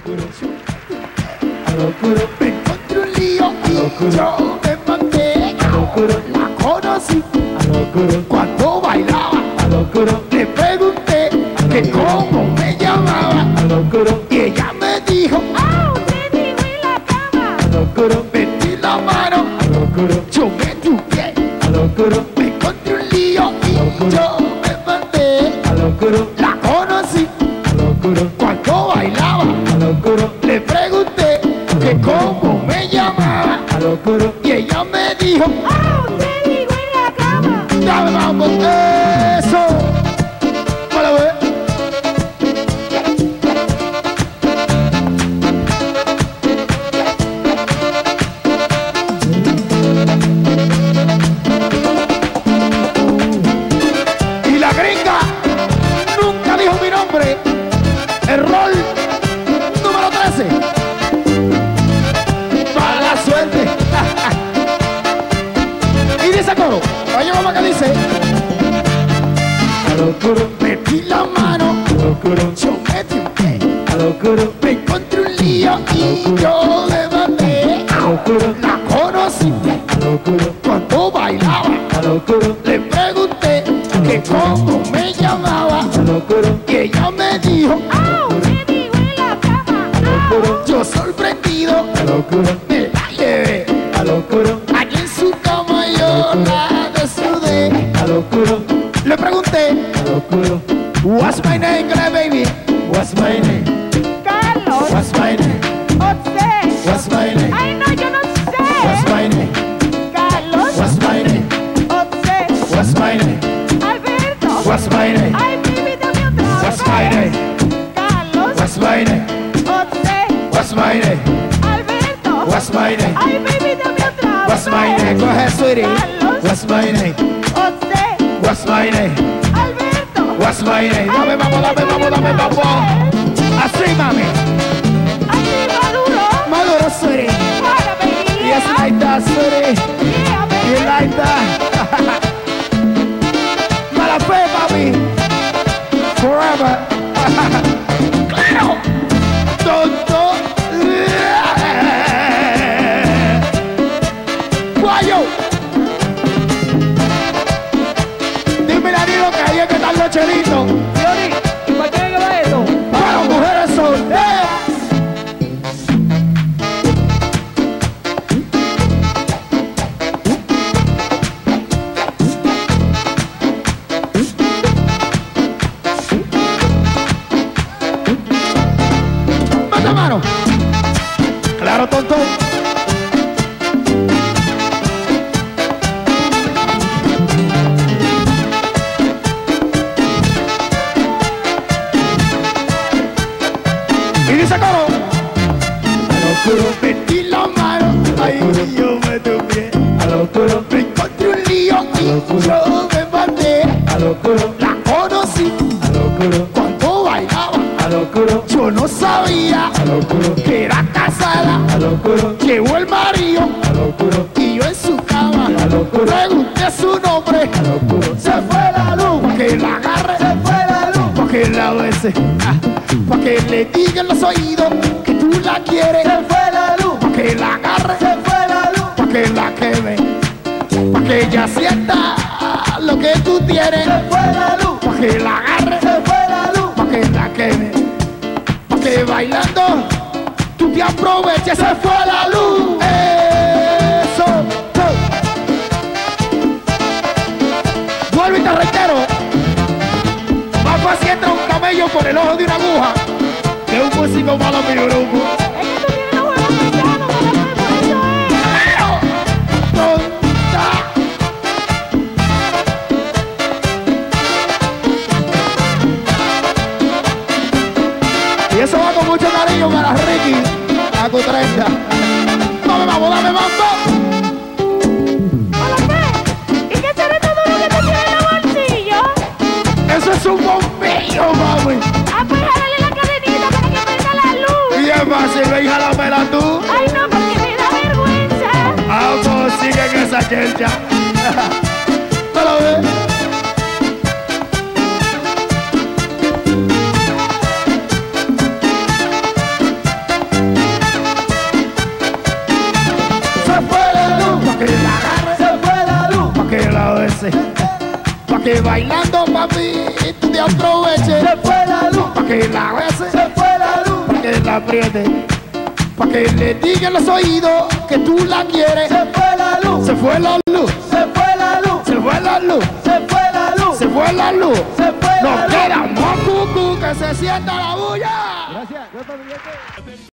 a lo oscuro, me encontré un lío y yo me mandé, a lo oscuro, la conocí, a lo oscuro, cuando bailaba, a lo oscuro, le pregunté que cómo me llamaba, a lo oscuro, y ella me dijo, ¡ah, usted dijo en la cama! a lo oscuro, metí la mano, a lo oscuro, yo metí un pie, a lo oscuro, me encontré un lío y yo me mandé, a lo oscuro, la conocí, a lo oscuro, cuando bailaba, a lo oscuro, le pregunté que cómo me llamaba, a lo oscuro, y ella me dijo, ¡ah, usted dijo en la cama! dame vamos, eso, para ver. Y la gringa nunca dijo mi nombre. Error número 13. Mala suerte. Y dice coro. Oye, mamá, que dice. A lo oscuro metí la mano. A lo oscuro yo metí un pie. A lo oscuro me encontré un lío y yo me mandé. A lo oscuro la conocí. A lo oscuro cuando bailaba. A lo oscuro le pregunté que cómo me llamaba. A lo oscuro y ella me dijo, ¡ah, usted dijo en la cama! a lo oscuro yo sorprendido. A lo oscuro me la llevé. A lo oscuro allí en su cama yo la desnudé. A lo oscuro le pregunté, a lo oscuro, what's my name, girl, baby? What's my name? ¡Carlos! What's my name? ¡José! What's my name? ¡Ay, no, yo no What's sé! my name? ¡Carlos! What's my name? ¡José! What's my name? ¡Alberto! What's my name? ¡Ay, baby, dame otra What's my vez! name? ¡Carlos! What's my name? ¡José! What's my name? ¡Alberto! What's my name? ¡ay, baby, dame otra vez! What's my name? Go ahead, sweetie. Carlos. What's my name? ¡José! What's my name? ¡Alberto! What's my name? Dame, vamos, dame, vamos, dame, vamos. Así, mami. ¡Así, maduro! Maduro, sweetie. ¡Para, baby! Yes, like that, sweetie. Yeah, baby! You like that? Mala fe, mami. Forever. Claro. Tonto. Guayo. Dime, Danilo, que ahí es que están los chelitos. Fiori, ¿y para qué va esto? Para mujeres solteras. Manda mano. Claro, tonto. Y dice coro. A lo oscuro metí la mano. Ay, yo metí un pie. A lo oscuro me encontré un lío y yo me mandé. A lo oscuro la conocí. A lo oscuro cuando bailaba. A lo oscuro yo no sabía. A lo oscuro que era casada. A lo oscuro llegó el marido. A lo oscuro y yo en su cama. A lo oscuro pregunté su nombre. A lo oscuro se fue la luz. Pa' que la agarre. Se fue la luz. Pa' que la bese. Pa' que le diga en los oídos que tú la quieres. Se fue la luz. Pa' que la agarre. Se fue la luz. Pa' que la queme. Pa' que ella sienta lo que tú tienes. Se fue la luz. Pa' que la agarre. Se fue la luz. Pa' que la queme. Pa' que bailando tú te aproveches. Se fue la luz. Eso. Vuelvo y te reitero. Más fácil entra un camello por el ojo de una aguja que un músico malo en mi grupo. Es que tú tienes los juegos pesados, mamá, por eso es. Tonta. Y eso va con mucho cariño para Ricky, a Q30. Dame mambo, dame mambo. Hola, ¿qué? ¿Y qué será todo lo que te tiene en los bolsillos? Eso es un bombillo, mami. Ah, pues jálale la cadenita para que prenda la luz. Y es fácil, ve y jálamela tú. Ay, no, porque me da vergüenza. Vamos, sigue en esa chelcha. ¿No lo ves? beses. Pa' que bailando, papi, tú te aproveches. Se fue la luz, Pa' que la beses, se fue la luz, pa' que la aprietes. Pa' que le diga en los oídos que tú la quieres. se fue la luz, Se fue la luz, se fue la luz, se fue la luz, se fue la luz, se fue la luz. se fue la Nos luz. quedamos cucú, que se sienta la bulla. Gracias,